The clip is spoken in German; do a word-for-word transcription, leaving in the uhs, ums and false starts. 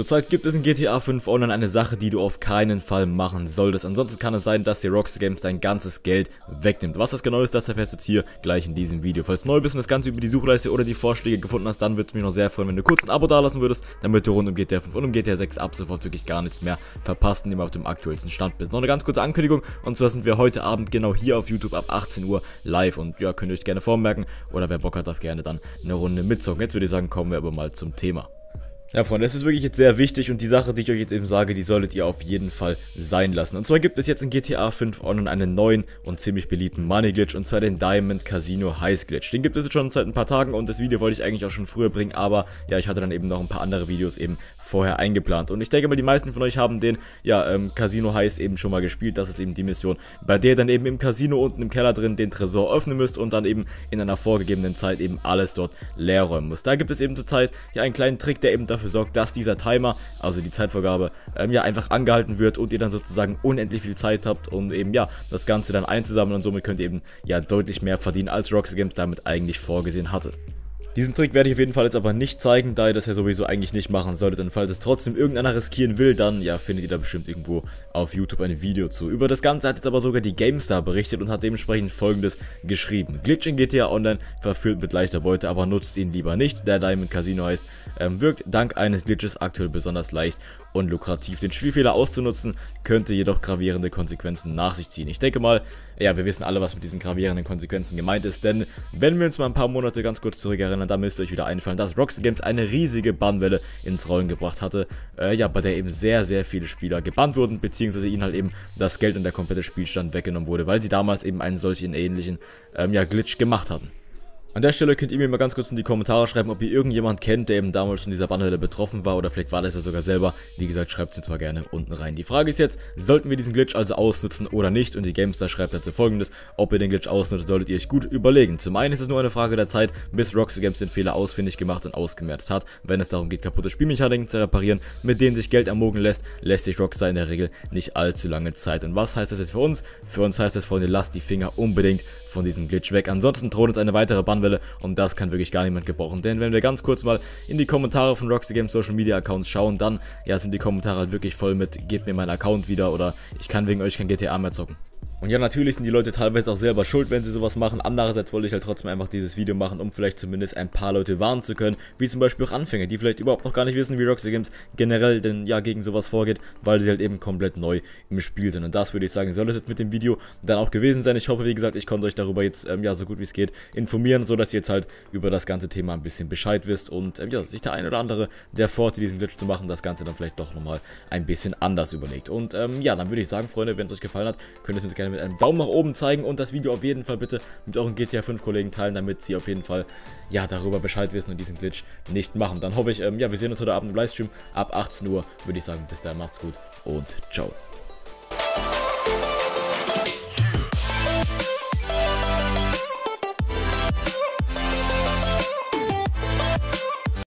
Zurzeit gibt es in G T A fünf Online eine Sache, die du auf keinen Fall machen solltest. Ansonsten kann es sein, dass dir Rockstar Games dein ganzes Geld wegnimmt. Was das genau ist, das erfährst du jetzt hier gleich in diesem Video. Falls du neu bist und das Ganze über die Suchleiste oder die Vorschläge gefunden hast, dann würde es mich noch sehr freuen, wenn du kurz ein Abo dalassen würdest, damit du rund um G T A fünf und um G T A sechs ab sofort wirklich gar nichts mehr verpasst und immer auf dem aktuellsten Stand bist. Noch eine ganz kurze Ankündigung, und zwar sind wir heute Abend genau hier auf YouTube ab achtzehn Uhr live und ja, könnt ihr euch gerne vormerken oder wer Bock hat, darf gerne dann eine Runde mitzocken. Jetzt würde ich sagen, kommen wir aber mal zum Thema. Ja, Freunde, es ist wirklich jetzt sehr wichtig und die Sache, die ich euch jetzt eben sage, die solltet ihr auf jeden Fall sein lassen. Und zwar gibt es jetzt in G T A fünf Online einen neuen und ziemlich beliebten Money Glitch, und zwar den Diamond Casino Heist Glitch. Den gibt es jetzt schon seit ein paar Tagen und das Video wollte ich eigentlich auch schon früher bringen, aber ja, ich hatte dann eben noch ein paar andere Videos eben vorher eingeplant. Und ich denke mal, die meisten von euch haben den, ja, ähm, Casino Heist eben schon mal gespielt. Das ist eben die Mission, bei der ihr dann eben im Casino unten im Keller drin den Tresor öffnen müsst und dann eben in einer vorgegebenen Zeit eben alles dort leer räumen müsst. Da gibt es eben zurzeit ja einen kleinen Trick, der eben dafür sorgt, dass dieser Timer, also die Zeitvorgabe, ähm, ja einfach angehalten wird und ihr dann sozusagen unendlich viel Zeit habt, um eben ja das Ganze dann einzusammeln, und somit könnt ihr eben ja deutlich mehr verdienen, als Rockstar Games damit eigentlich vorgesehen hatte. Diesen Trick werde ich auf jeden Fall jetzt aber nicht zeigen, da ihr das ja sowieso eigentlich nicht machen solltet. Und falls es trotzdem irgendeiner riskieren will, dann ja findet ihr da bestimmt irgendwo auf YouTube ein Video zu. Über das Ganze hat jetzt aber sogar die GameStar berichtet und hat dementsprechend Folgendes geschrieben: Glitch in G T A Online verführt mit leichter Beute, aber nutzt ihn lieber nicht. Der Diamond Casino heißt, ähm, wirkt dank eines Glitches aktuell besonders leicht und lukrativ. Den Spielfehler auszunutzen könnte jedoch gravierende Konsequenzen nach sich ziehen. Ich denke mal, ja, wir wissen alle, was mit diesen gravierenden Konsequenzen gemeint ist, denn wenn wir uns mal ein paar Monate ganz kurz zurück erinnern, da müsst ihr euch wieder einfallen, dass Rockstar Games eine riesige Bannwelle ins Rollen gebracht hatte, äh, ja, bei der eben sehr, sehr viele Spieler gebannt wurden, beziehungsweise ihnen halt eben das Geld und der komplette Spielstand weggenommen wurde, weil sie damals eben einen solchen ähnlichen, ähm, ja, Glitch gemacht hatten. An der Stelle könnt ihr mir mal ganz kurz in die Kommentare schreiben, ob ihr irgendjemand kennt, der eben damals von dieser Bannwelle betroffen war, oder vielleicht war das ja sogar selber. Wie gesagt, schreibt es mir zwar gerne unten rein. Die Frage ist jetzt, sollten wir diesen Glitch also ausnutzen oder nicht? Und die GameStar schreibt dazu Folgendes: Ob ihr den Glitch ausnutzt, solltet ihr euch gut überlegen. Zum einen ist es nur eine Frage der Zeit, bis Rockstar Games den Fehler ausfindig gemacht und ausgemerzt hat. Wenn es darum geht, kaputte Spielmechaniken zu reparieren, mit denen sich Geld ermogen lässt, lässt sich Rockstar in der Regel nicht allzu lange Zeit. Und was heißt das jetzt für uns? Für uns heißt das, Freunde, lasst die Finger unbedingt von diesem Glitch weg. Ansonsten droht uns eine weitere Bannwelle und das kann wirklich gar niemand gebrauchen. Denn wenn wir ganz kurz mal in die Kommentare von Rockstar Games Social Media Accounts schauen, dann ja sind die Kommentare halt wirklich voll mit: Gebt mir meinen Account wieder oder ich kann wegen euch kein G T A mehr zocken. Und ja, natürlich sind die Leute teilweise auch selber schuld, wenn sie sowas machen. Andererseits wollte ich halt trotzdem einfach dieses Video machen, um vielleicht zumindest ein paar Leute warnen zu können, wie zum Beispiel auch Anfänger, die vielleicht überhaupt noch gar nicht wissen, wie Rockstar Games generell denn ja gegen sowas vorgeht, weil sie halt eben komplett neu im Spiel sind. Und das würde ich sagen, soll es jetzt mit dem Video dann auch gewesen sein. Ich hoffe, wie gesagt, ich konnte euch darüber jetzt ähm, ja so gut wie es geht informieren, so dass ihr jetzt halt über das ganze Thema ein bisschen Bescheid wisst und ähm, ja, sich der ein oder andere, der vorhat, diesen Glitch zu machen, das Ganze dann vielleicht doch nochmal ein bisschen anders überlegt. Und ähm, ja, dann würde ich sagen, Freunde, wenn es euch gefallen hat, könnt ihr es mir gerne mit einem Daumen nach oben zeigen und das Video auf jeden Fall bitte mit euren G T A fünf Kollegen teilen, damit sie auf jeden Fall ja darüber Bescheid wissen und diesen Glitch nicht machen. Dann hoffe ich, ähm, ja, wir sehen uns heute Abend im Livestream ab achtzehn Uhr, würde ich sagen. Bis dahin, macht's gut und ciao.